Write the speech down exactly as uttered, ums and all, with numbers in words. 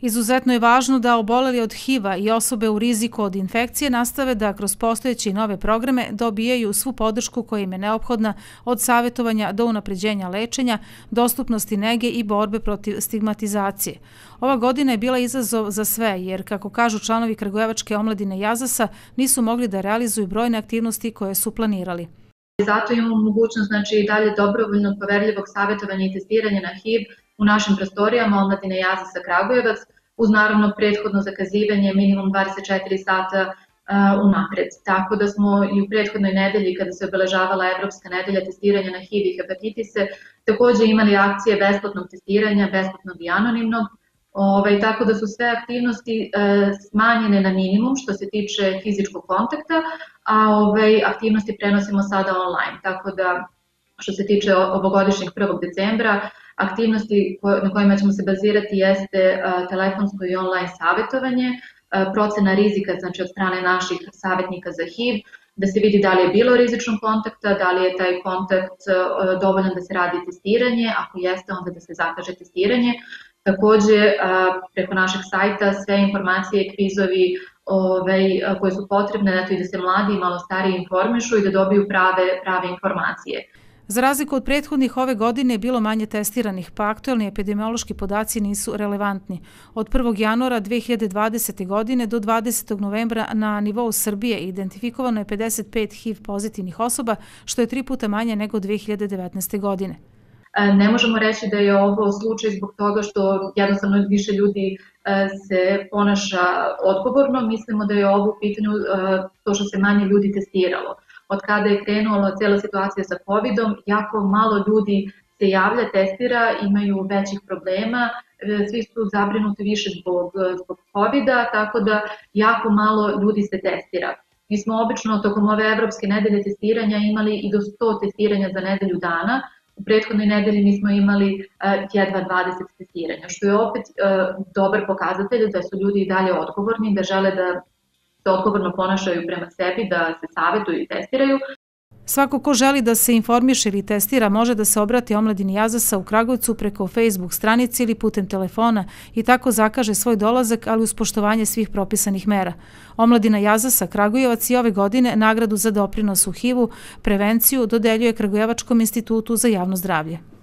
Izuzetno je važno da oboleli od H I V-a i osobe u riziku od infekcije nastave da kroz postojeće i nove programe dobijaju svu podršku koja im je neophodna od savjetovanja do unapređenja lečenja, dostupnosti nege i borbe protiv stigmatizacije. Ova godina je bila izazov za sve jer, kako kažu članovi Kragujevačke omladine Jazasa, nisu mogli da realizuju brojne aktivnosti koje su planirali. Zato imamo mogućnost znači, i dalje dobrovoljnog poverljivog savjetovanja i testiranja na H I V u našim prostorijama omladine Jazasa Kragujevac, uz naravno prethodno zakazivanje minimum dvadeset četiri sata uh, unapred. Tako da smo i u prethodnoj nedelji, kada se obeležavala Evropska nedelja testiranja na H I V i hepatitise, također imali akcije besplatnog testiranja, besplatnog i anonimnog. Ove, tako da su sve aktivnosti e, smanjene na minimum što se tiče fizičkog kontakta, a ove, aktivnosti prenosimo sada online. Tako da što se tiče ovogodišnjeg prvog decembra, aktivnosti na kojima ćemo se bazirati jeste a, telefonsko i online savjetovanje, a, procena rizika znači od strane naših savjetnika za H I V, da se vidi da li je bilo rizičnog kontakta, da li je taj kontakt a, dovoljan da se radi testiranje, ako jeste onda da se zakaže testiranje. Također, preko našeg sajta sve informacije, kvizovi ove, koje su potrebne i da se mladi i malo stariji informišu i da dobiju prave, prave informacije. Za razliku od prethodnih, ove godine je bilo manje testiranih, pa aktuelni epidemiološki podaci nisu relevantni. Od prvog januara dve hiljade dvadesete. godine do dvadesetog novembra na nivou Srbije identifikovano je pedeset pet H I V pozitivnih osoba, što je tri puta manje nego dve hiljade devetnaeste. godine. Ne možemo reći da je ovo slučaj zbog toga što jednostavno više ljudi se ponaša odgovorno. Mislimo da je ovo u pitanju to što se manje ljudi testiralo. Od kada je krenula cijela situacija sa covidom, jako malo ljudi se javlja, testira, imaju većih problema, svi su zabrinuti više zbog, zbog covida, tako da jako malo ljudi se testira. Mi smo obično tokom ove Evropske nedelje testiranja imali i do sto testiranja za nedelju dana. U prethodnoj nedelji mi smo imali uh, jedva dvadeset testiranja, što je opet uh, dobar pokazatelj da su ljudi i dalje odgovorni, da žele da se odgovorno ponašaju prema sebi, da se savjetuju i testiraju. Svako ko želi da se informiše ili testira može da se obrati omladini Jazasa u Kragujevcu preko Facebook stranici ili putem telefona i tako zakaže svoj dolazak, ali uz poštovanje svih propisanih mera. Omladina Jazasa Kragujevac i ove godine nagradu za doprinos u H I V-u prevenciju dodeljuje Kragujevačkom institutu za javno zdravlje.